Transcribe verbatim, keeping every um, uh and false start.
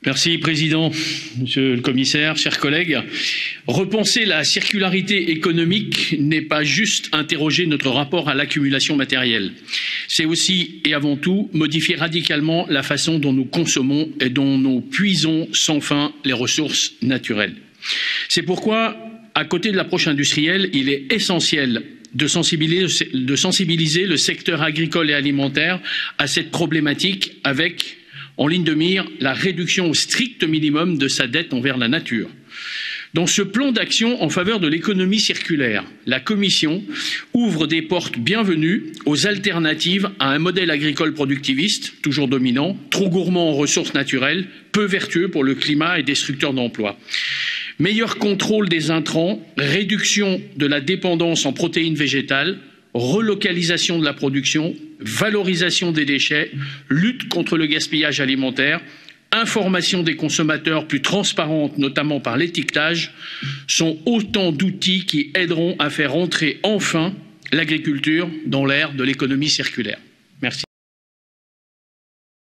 Merci, Président, Monsieur le Commissaire, chers collègues. Repenser la circularité économique n'est pas juste interroger notre rapport à l'accumulation matérielle. C'est aussi et avant tout modifier radicalement la façon dont nous consommons et dont nous puisons sans fin les ressources naturelles. C'est pourquoi, à côté de l'approche industrielle, il est essentiel de sensibiliser, de sensibiliser le secteur agricole et alimentaire à cette problématique avec, en ligne de mire, la réduction au strict minimum de sa dette envers la nature. Dans ce plan d'action en faveur de l'économie circulaire, la Commission ouvre des portes bienvenues aux alternatives à un modèle agricole productiviste, toujours dominant, trop gourmand en ressources naturelles, peu vertueux pour le climat et destructeur d'emplois. Meilleur contrôle des intrants, réduction de la dépendance en protéines végétales, relocalisation de la production, valorisation des déchets, lutte contre le gaspillage alimentaire, information des consommateurs plus transparente, notamment par l'étiquetage, sont autant d'outils qui aideront à faire entrer enfin l'agriculture dans l'ère de l'économie circulaire.